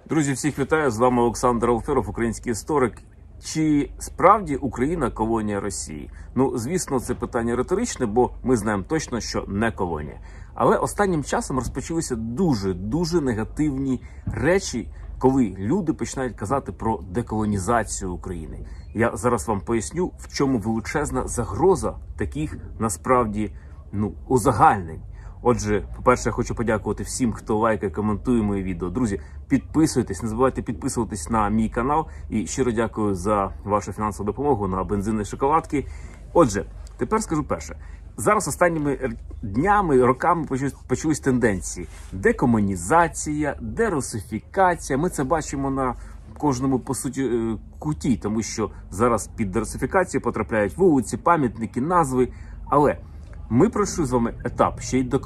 Друзі, всіх вітаю! З вами Олександр Алферов, український історик. Чи справді Україна колонія Росії? Ну, звісно, це питання риторичне, бо ми знаємо точно, що не колонія. Але останнім часом розпочалися дуже негативні речі, коли люди починають казати про деколонізацію України. Я зараз вам поясню, в чому величезна загроза таких, насправді, узагальнень. Отже, по-перше, я хочу подякувати всім, хто лайкає, коментує мої відео. Друзі, підписуйтесь, не забувайте підписуватись на мій канал. І щиро дякую за вашу фінансову допомогу на бензин і шоколадки. Отже, тепер скажу перше. Зараз останніми днями, роками почались тенденції. Декомунізація, дерусифікація. Ми це бачимо на кожному, по суті, куті, тому що зараз під дерусифікацію потрапляють вулиці, пам'ятники, назви. Але ми пройшли з вами етап ще й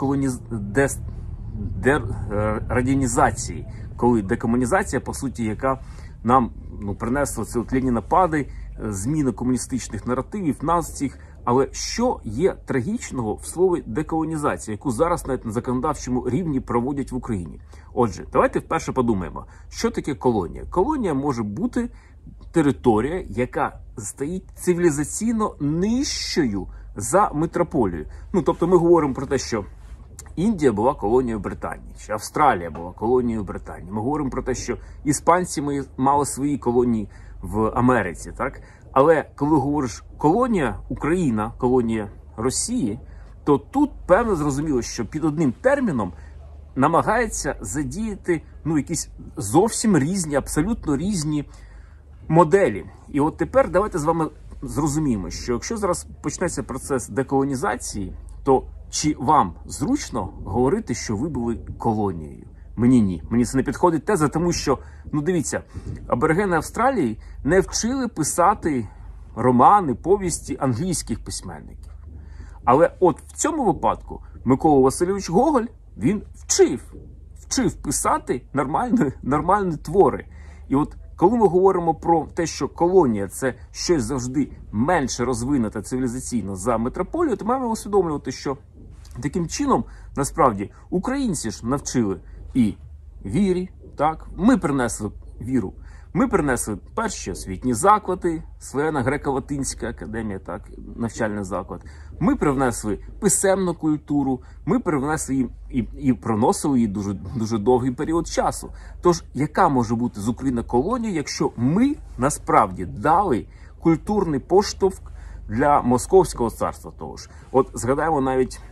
радянізації, коли декомунізація, по суті, яка нам принесла це тлінні напади, зміни комуністичних наративів, назв цих. Але що є трагічного в слові деколонізація, яку зараз навіть на законодавчому рівні проводять в Україні? Отже, давайте вперше подумаємо, що таке колонія. Колонія може бути територія, яка стоїть цивілізаційно нижчою за метрополію. Тобто ми говоримо про те, що Індія була колонією Британії, чи Австралія була колонією Британії. Ми говоримо про те, що іспанці мали свої колонії в Америці, так? Але коли говориш колонія Україна, колонія Росії, то тут певно зрозуміло, що під одним терміном намагається задіяти якісь зовсім різні, абсолютно різні моделі. І от тепер давайте з вами зрозуміємо, що якщо зараз почнеться процес деколонізації, то чи вам зручно говорити, що ви були колонією? Мені ні. Мені це не підходить теза, тому що, дивіться, аборигени Австралії не вчили писати романи, повісті англійських письменників. Але от в цьому випадку Микола Васильович Гоголь, він вчив писати нормальні твори. І от коли ми говоримо про те, що колонія – це щось завжди менше розвинуте цивілізаційно за метрополію, то маємо усвідомлювати, що таким чином, насправді, українці ж навчили і вірі, так? Ми принесли віру. Ми принесли перші освітні заклади, Священна греко-латинська академія, так, навчальний заклад. Ми привнесли писемну культуру, ми привнесли їм і проносили її дуже довгий період часу. Тож, яка може бути з України колонія, якщо ми насправді дали культурний поштовх для Московського царства того ж? От згадаємо навіть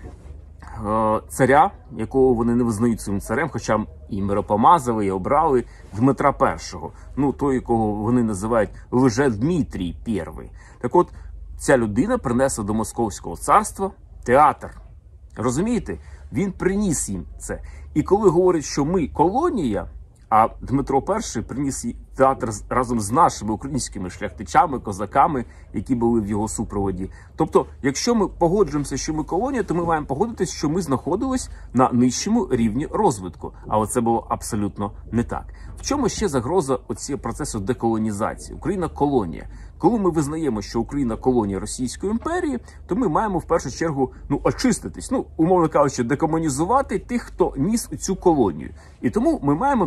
царя, якого вони не визнають своїм царем, хоча і миропомазали, і обрали Дмитра І. Той, якого вони називають Лже-Дмитрій І. Так от, ця людина принесла до Московського царства театр. Розумієте? Він приніс їм це. І коли говорять, що ми колонія, а Дмитро І приніс театр разом з нашими українськими шляхтичами, козаками, які були в його супроводі. Тобто, якщо ми погоджуємося, що ми колонія, то ми маємо погодитися, що ми знаходились на нижчому рівні розвитку. Але це було абсолютно не так. В чому ще загроза цього процесу деколонізації? Україна колонія. Коли ми визнаємо, що Україна колонія Російської імперії, то ми маємо в першу чергу очиститись, умовно кажучи, декомунізувати тих, хто ніс цю колонію. І тому ми маємо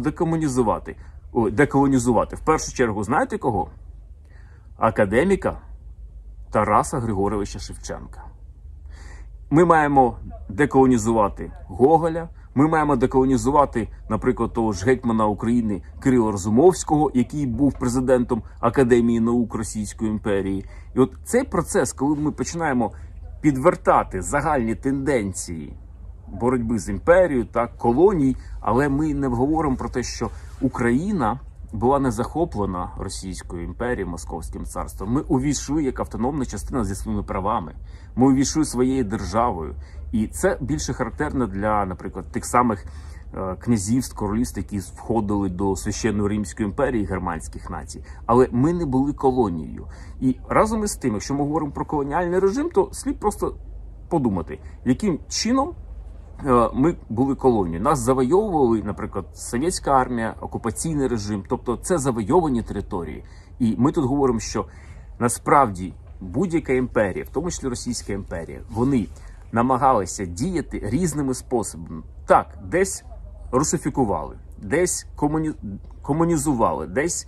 деколонізувати. В першу чергу, знаєте кого? Академіка Тараса Григоровича Шевченка. Ми маємо деколонізувати Гоголя, ми маємо деколонізувати, наприклад, того ж гетьмана України Кирила Розумовського, який був президентом Академії наук Російської імперії. І от цей процес, коли ми починаємо підвертати загальні тенденції боротьби з імперією, колоній, але ми не говоримо про те, що Україна була не захоплена Російською імперією, Московським царством. Ми увійшли як автономна частина зі своїми правами. Ми увійшли своєю державою. І це більше характерно для, наприклад, тих самих князівств, королівств, які входили до Священної Римської імперії германських націй. Але ми не були колонією. І разом із тим, якщо ми говоримо про колоніальний режим, то слід просто подумати, яким чином ми були колонією. Нас завойовували, наприклад, совєтська армія, окупаційний режим. Тобто це завойовані території. І ми тут говоримо, що насправді будь-яка імперія, в тому числі Російська імперія, вони намагалися діяти різними способами. Так, десь русифікували, десь комунізували, десь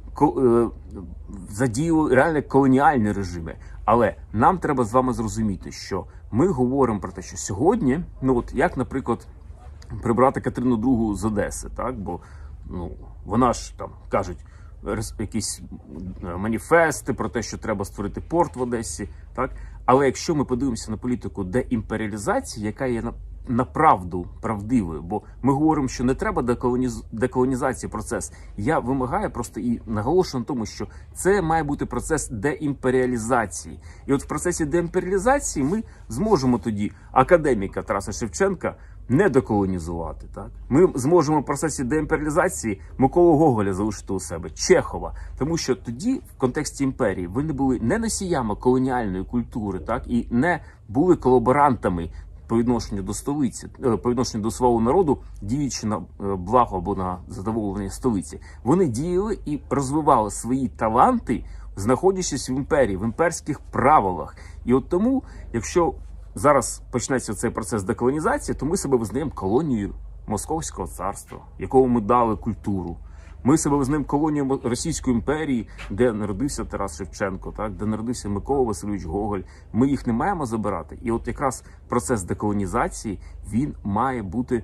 задіяли реально колоніальні режими. Але нам треба з вами зрозуміти, що ми говоримо про те, що сьогодні, ну от як, наприклад, прибрати Катерину II з Одеси, так? Бо ну, вона ж там кажуть якісь маніфести про те, що треба створити порт в Одесі, так? Але якщо ми подивимося на політику деімперіалізації, яка є направду правдивою, бо ми говоримо, що не треба деколонізації процес. Я вимагаю просто і наголошую на тому, що це має бути процес деімперіалізації. І от в процесі деімперіалізації ми зможемо тоді академіка Тараса Шевченка не деколонізувати. Так? Ми зможемо в процесі деімперіалізації Миколу Гоголя залишити у себе, Чехова. Тому що тоді, в контексті імперії, ви не були не носіями колоніальної культури, так? І не були колаборантами по відношенню до столиці, по відношенню до свого народу, діючи на благо або на задоволення столиці. Вони діяли і розвивали свої таланти, знаходячись в імперії, в імперських правилах. І от тому, якщо зараз почнеться цей процес деколонізації, то ми себе визнаємо колонією Московського царства, якому ми дали культуру. Ми себе визнаємо колонією Російської імперії, де народився Тарас Шевченко, так, де народився Микола Васильович Гоголь. Ми їх не маємо забирати. І от якраз процес деколонізації, він має бути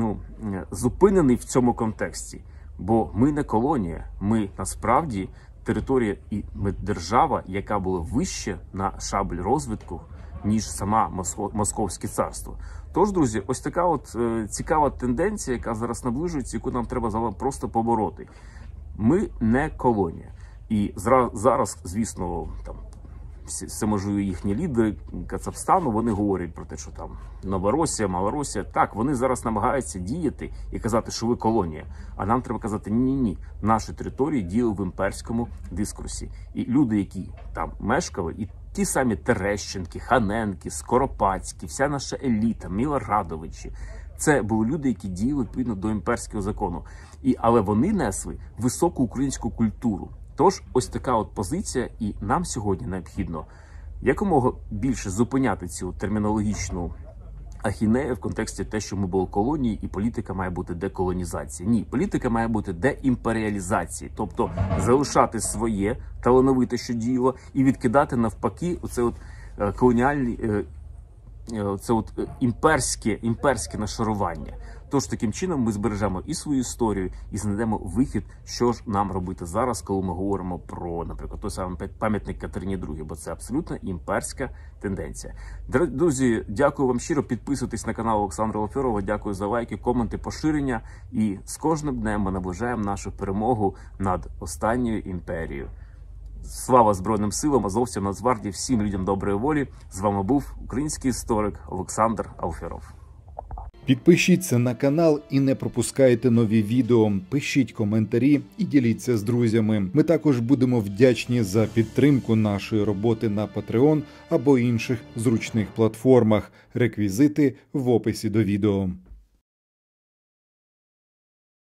зупинений в цьому контексті. Бо ми не колонія, ми насправді територія і ми держава, яка була вище на шаблі розвитку, ніж сама Московське царство. Тож, друзі, ось така от цікава тенденція, яка зараз наближується, яку нам треба просто побороти. Ми не колонія. І зараз, звісно, там всеможливі їхні лідери Кацапстану, вони говорять про те, що там Новоросія, Малоросія. Так, вони зараз намагаються діяти і казати, що ви колонія. А нам треба казати, ні-ні-ні, наші території діяли в імперському дискурсі. І люди, які там мешкали, і ті самі Терещенки, Ханенки, Скоропадські, вся наша еліта, Мілорадовичі, це були люди, які діяли відповідно до імперського закону. Але вони несли високу українську культуру. Тож, ось така от позиція, і нам сьогодні необхідно якомога більше зупиняти цю термінологічну ахінею в контексті те, що ми були колонією, і політика має бути деколонізація. Ні, політика має бути деімперіалізації, тобто залишати своє талановите, що діяло, і відкидати навпаки оце от колоніальне, це от імперське нашарування. Тож, таким чином ми збережемо і свою історію, і знайдемо вихід, що ж нам робити зараз, коли ми говоримо про, наприклад, той самий пам'ятник Катерині II, бо це абсолютно імперська тенденція. Друзі, дякую вам щиро, підписуйтесь на канал Олександра Алферова, дякую за лайки, коменти, поширення, і з кожним днем ми наближаємо нашу перемогу над останньою імперією. Слава Збройним силам, Азовцям, Нацгвардії, всім людям доброї волі. З вами був український історик Олександр Алферов. Підпишіться на канал і не пропускайте нові відео, пишіть коментарі і діліться з друзями. Ми також будемо вдячні за підтримку нашої роботи на Patreon або інших зручних платформах. Реквізити в описі до відео.